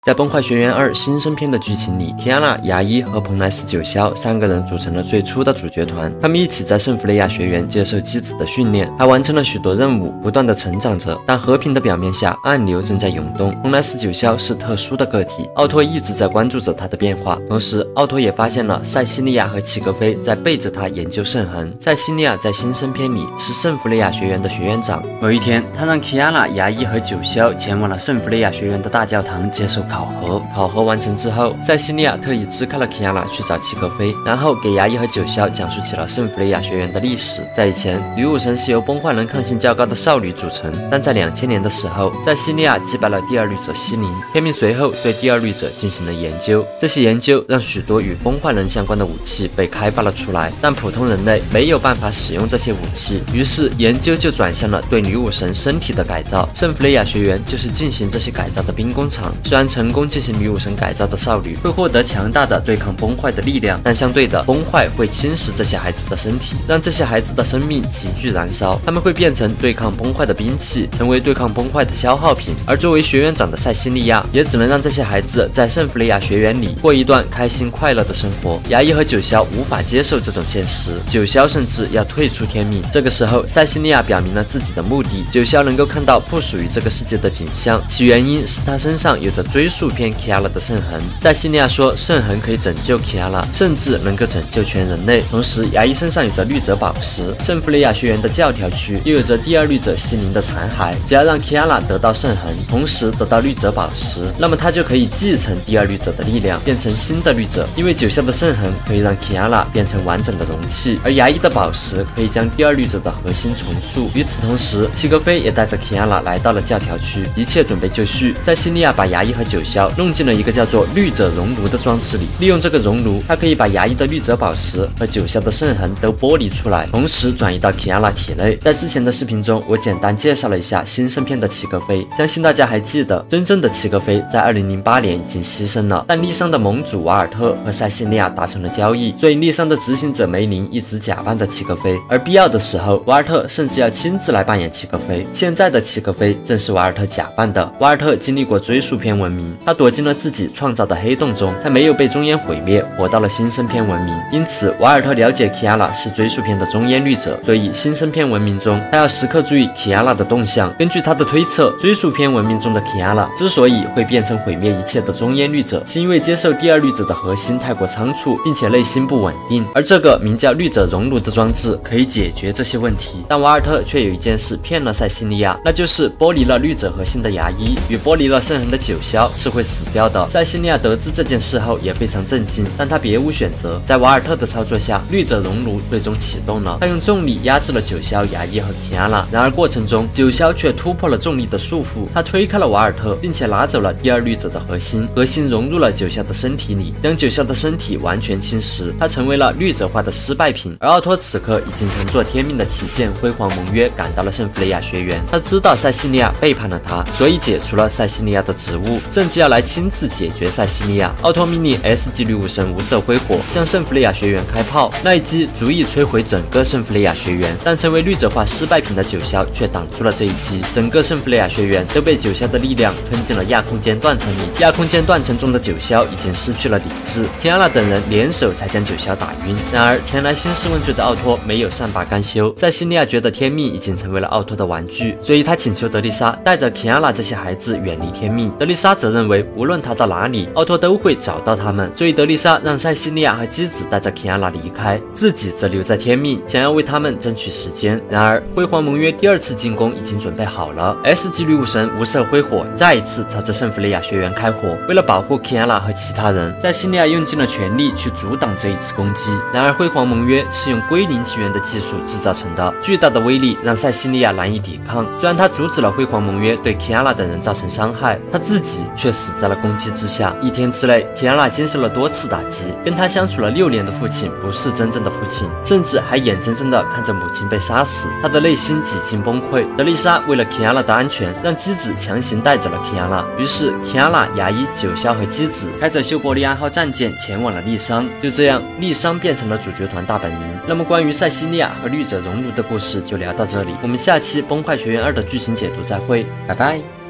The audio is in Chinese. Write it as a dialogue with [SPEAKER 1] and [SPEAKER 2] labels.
[SPEAKER 1] 在《崩坏学园2》新生篇的剧情里，提安娜、牙医和蓬莱斯九霄三个人组成了最初的主角团。他们一起在圣弗雷亚学园接受机子的训练，还完成了许多任务，不断的成长着。但和平的表面下，暗流正在涌动。蓬莱斯九霄是特殊的个体，奥托一直在关注着他的变化。同时，奥托也发现了塞西利亚和齐格菲在背着他研究圣痕。塞西利亚在新生篇里是圣弗雷亚学园的学院长。某一天，他让提安娜、牙医和九霄前往了圣弗雷亚学园的大教堂接受考核。考核完成之后，塞西利亚特意支开了提安娜去找齐格菲，然后给牙医和九霄讲述起了圣弗雷亚学园的历史。在以前，女武神是由崩坏人抗性较高的少女组成，但在2000年的时候，塞西利亚击败了第二律者西林，天命随后对第二律者进行了研究。这些研究让许多与崩坏人相关的武器被开发了出来，但普通人类没有办法使用这些武器，于是研究就转向了对女武神身体的改造。圣弗雷亚学园就是进行这些改造的兵工厂。虽然成功进行女武神改造的少女会获得强大的对抗崩坏的力量，但相对的，崩坏会侵蚀这些孩子的身体，让这些孩子的生命急剧燃烧，他们会变成对抗崩坏的兵器，成为对抗崩坏的消耗品。而作为学院长的塞西利亚，也只能让这些孩子在圣弗雷亚学园里过一段开心快乐的生活。牙医和九霄无法接受这种现实，九霄甚至要退出天命。这个时候，塞西利亚表明了自己的目的：九霄能够看到不属于这个世界的景象，其原因是他身上有着追溯篇 Kiara 的圣痕。塞西利亚说，圣痕可以拯救 Kiara， 甚至能够拯救全人类。同时，牙医身上有着律者宝石，圣弗雷亚学园的教条区又有着第二律者西林的残骸。只要让 Kiara 得到圣痕，同时得到律者宝石，那么他就可以继承第二律者的力量，变成新的律者。因为九霄的圣痕可以让 Kiara 变成完整的容器，而牙医的宝石可以将第二律者的核心重塑。与此同时，齐格菲也带着 Kiara 来到了教条区，一切准备就绪。塞西利亚把牙医和九霄弄进了一个叫做律者熔炉的装置里，利用这个熔炉，它可以把牙医的律者宝石和九霄的圣痕都剥离出来，同时转移到 Kiara 体内。在之前的视频中，我简单介绍了一下新生篇的齐格菲，相信大家还记得，真正的齐格菲在2008年已经牺牲了，但利桑的盟主瓦尔特和塞西利亚达成了交易，所以利桑的执行者梅林一直假扮着齐格菲，而必要的时候，瓦尔特甚至要亲自来扮演齐格菲。现在的齐格菲正是瓦尔特假扮的。瓦尔特经历过追溯篇文明，他躲进了自己创造的黑洞中，才没有被中烟毁灭，活到了新生篇文明。因此，瓦尔特了解 Kiara 是追溯篇的中烟律者，所以新生篇文明中，他要时刻注意 Kiara 的动向。根据他的推测，追溯篇文明中的 Kiara 之所以会变成毁灭一切的中烟律者，是因为接受第二律者的核心太过仓促，并且内心不稳定。而这个名叫律者熔炉的装置可以解决这些问题。但瓦尔特却有一件事骗了塞西利亚，那就是剥离了律者核心的牙医与剥离了圣痕的九霄是会死掉的。塞西利亚得知这件事后也非常震惊，但他别无选择。在瓦尔特的操作下，律者熔炉最终启动了，他用重力压制了九霄、牙医和提安娜。然而过程中，九霄却突破了重力的束缚，他推开了瓦尔特，并且拿走了第二律者的核心，核心融入了九霄的身体里，将九霄的身体完全侵蚀，他成为了律者化的失败品。而奥托此刻已经乘坐天命的旗舰辉煌盟约赶到了圣弗雷亚学园，他知道塞西利亚背叛了他，所以解除了塞西利亚的职务，甚至要来亲自解决塞西利亚。奥托命令 S 级女武神无色挥火向圣弗雷亚学园开炮，那一击足以摧毁整个圣弗雷亚学园，但成为律者化失败品的九霄却挡住了这一击，整个圣弗雷亚学园都被九霄的力量吞进了亚空间断层里。亚空间断层中的九霄已经失去了理智，提安娜等人联手才将九霄打晕。然而前来兴师问罪的奥托没有善罢甘休，塞西利亚觉得天命已经成为了奥托的玩具，所以他请求德丽莎带着提安娜这些孩子远离天命。德丽莎则认为无论他到哪里，奥托都会找到他们，所以德丽莎让塞西利亚和基子带着提安娜离开，自己则留在天命，想要为他们争取时间。然而辉煌盟约第二次进攻已经准备好了， S 级女武神无色挥火再一次朝着圣弗雷亚学园开火。为了保护提安娜和其他人，塞西利亚用尽了全力去阻挡这一次攻击。然而辉煌盟约是用归零纪元的技术制造成的，巨大的威力让塞西利亚难以抵抗。虽然他阻止了辉煌盟约对提安娜等人造成伤害，他自己却死在了攻击之下。一天之内，提安娜经受了多次打击，跟他相处了6年的父亲不是真正的父亲，甚至还眼睁睁地看着母亲被杀死，他的内心几近崩溃。德丽莎为了提安娜的安全，让基子强行带走了提安娜，于是提安娜、牙医、九霄和基子开着修伯利安号战舰前往了利桑。就这样，利桑变成了主角团大本营。那么关于塞西利亚和律者熔炉的故事就聊到这里，我们下期崩坏学园2的剧情解读再会，拜拜。